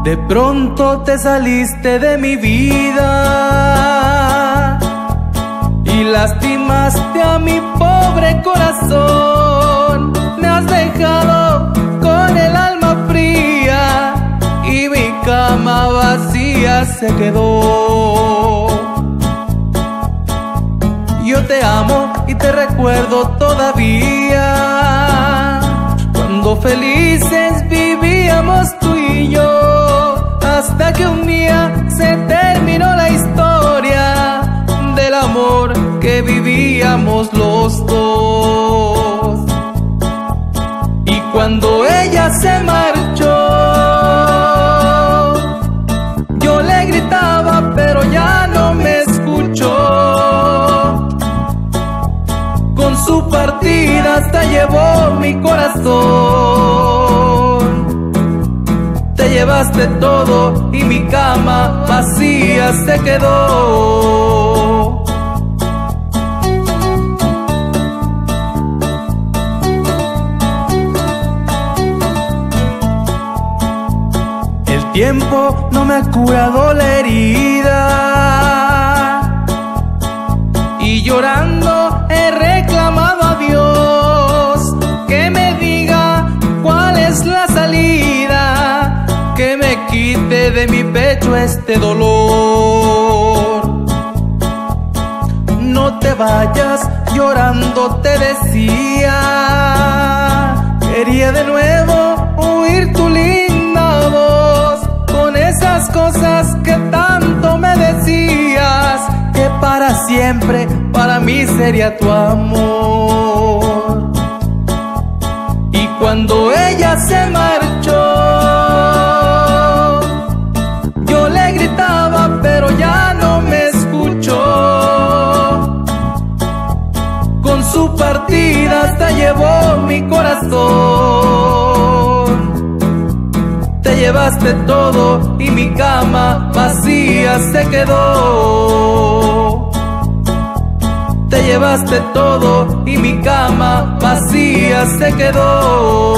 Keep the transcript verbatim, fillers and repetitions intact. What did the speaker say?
De pronto te saliste de mi vida y lastimaste a mi pobre corazón. Me has dejado con el alma fría y mi cama vacía se quedó. Yo te amo y te recuerdo todavía, cuando felices vivíamos tú y yo, hasta que un día se terminó la historia del amor que vivíamos los dos. Y cuando ella se marchó, yo le gritaba pero ya no me escuchó. Con su partida hasta llevó mi corazón. Te llevaste todo y mi cama vacía se quedó. El tiempo no me ha curado la herida y llorando he reclamado a Dios que me diga cuál es la salida, que me quite de mi pecho este dolor. No te vayas, llorando te decía, quería de nuevo oír tu linda voz, con esas cosas que tanto me decías, que para siempre para mí sería tu amor. Y cuando ella se marchó, yo le gritaba pero ya no me escuchó. Con su partida hasta llevó mi corazón. Te llevaste todo y mi cama vacía se quedó. Te llevaste todo y mi cama vacía se quedó.